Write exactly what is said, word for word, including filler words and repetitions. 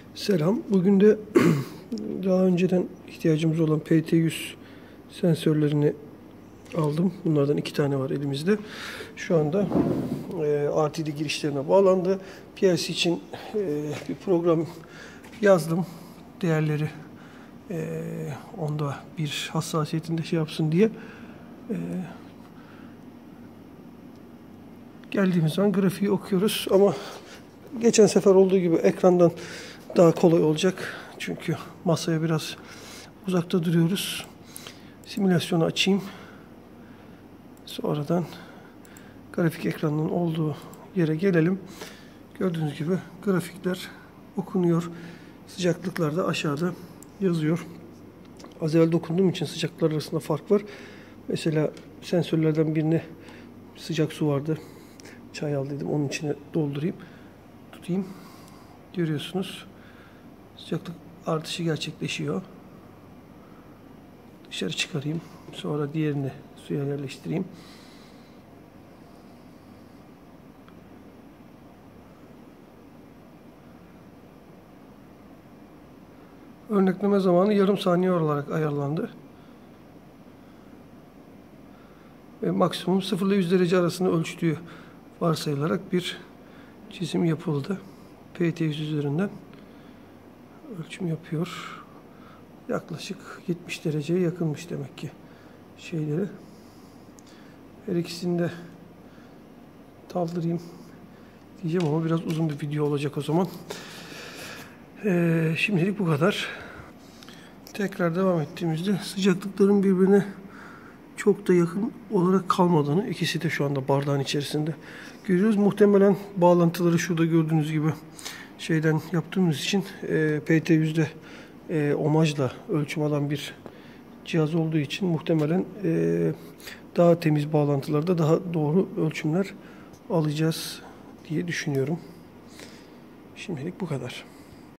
Selam. Bugün de daha önceden ihtiyacımız olan P T yüz sensörlerini aldım. Bunlardan iki tane var elimizde. Şu anda e, R T D girişlerine bağlandı. P L C için e, bir program yazdım. Değerleri e, onda bir hassasiyetinde şey yapsın diye. E, geldiğimiz zaman grafiği okuyoruz ama geçen sefer olduğu gibi ekrandan daha kolay olacak. Çünkü masaya biraz uzakta duruyoruz. Simülasyonu açayım. Sonradan grafik ekranının olduğu yere gelelim. Gördüğünüz gibi grafikler okunuyor. Sıcaklıklar da aşağıda yazıyor. Az evvel dokunduğum için sıcaklıklar arasında fark var. Mesela sensörlerden birine sıcak su vardı. Çay al dedim. Onun içine doldurayım. Tutayım. Görüyorsunuz. Sıcaklık artışı gerçekleşiyor. Dışarı çıkarayım. Sonra diğerini suya yerleştireyim. Örnekleme zamanı yarım saniye olarak ayarlandı. Ve maksimum sıfır ile yüz derece arasında ölçtüğü varsayılarak bir çizim yapıldı. P T yüz üzerinden ölçüm yapıyor. Yaklaşık yetmiş dereceye yakınmış demek ki şeyleri. Her ikisini de kaldırayım diyeceğim ama biraz uzun bir video olacak o zaman. Ee, şimdilik bu kadar. Tekrar devam ettiğimizde sıcaklıkların birbirine çok da yakın olarak kalmadığını, ikisi de şu anda bardağın içerisinde görüyoruz. Muhtemelen bağlantıları şurada gördüğünüz gibi şeyden yaptığımız için e, P T yüzde e, omajla ölçüm alan bir cihaz olduğu için muhtemelen e, daha temiz bağlantılarda daha doğru ölçümler alacağız diye düşünüyorum. Şimdilik bu kadar.